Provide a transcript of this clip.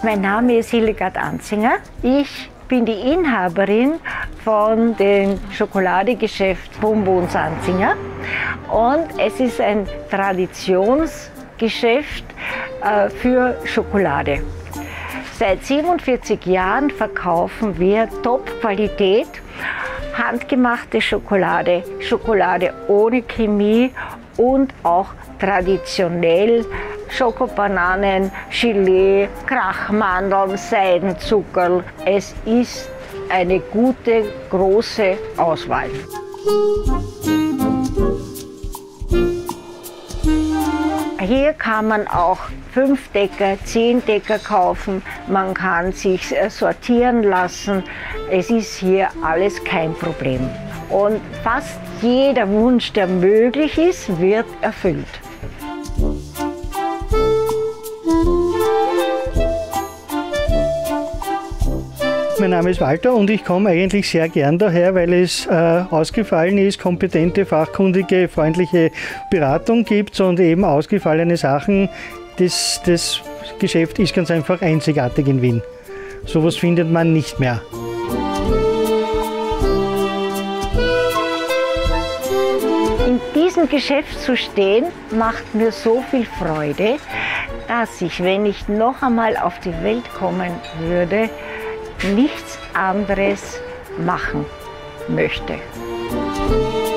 Mein Name ist Hildegard Anzinger. Ich bin die Inhaberin von dem Schokoladegeschäft Bonbons Anzinger. Und es ist ein Traditionsgeschäft für Schokolade. Seit 47 Jahren verkaufen wir Top-Qualität, handgemachte Schokolade, Schokolade ohne Chemie und auch traditionell Schokobananen, Gelee, Krachmandeln, Seidenzuckerl. Es ist eine gute, große Auswahl. Hier kann man auch 5 Decker, 10 Decker kaufen. Man kann sich sortieren lassen. Es ist hier alles kein Problem. Und fast jeder Wunsch, der möglich ist, wird erfüllt. Mein Name ist Walter und ich komme eigentlich sehr gern daher, weil es ausgefallen ist, kompetente, fachkundige, freundliche Beratung gibt und eben ausgefallene Sachen. Das Geschäft ist ganz einfach einzigartig in Wien. Sowas findet man nicht mehr. In diesem Geschäft zu stehen, macht mir so viel Freude, dass ich, wenn ich noch einmal auf die Welt kommen würde, nichts anderes machen möchte.